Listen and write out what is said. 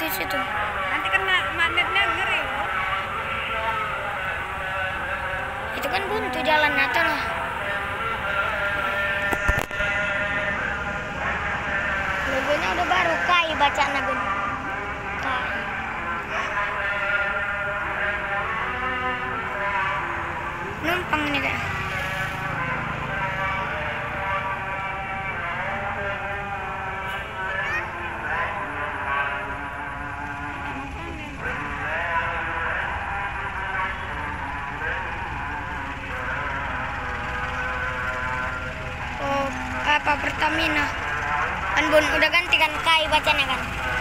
itu situ. Nanti kena magnetnya ngeri loh. Itu kan buntu jalannya tuh lah. Logonya udah baru KAI bacaan Bun. KAI. Numpang nih kak. Oh, apa Pertamina? Kan Bun udah ganti kan KAI bacanya kan.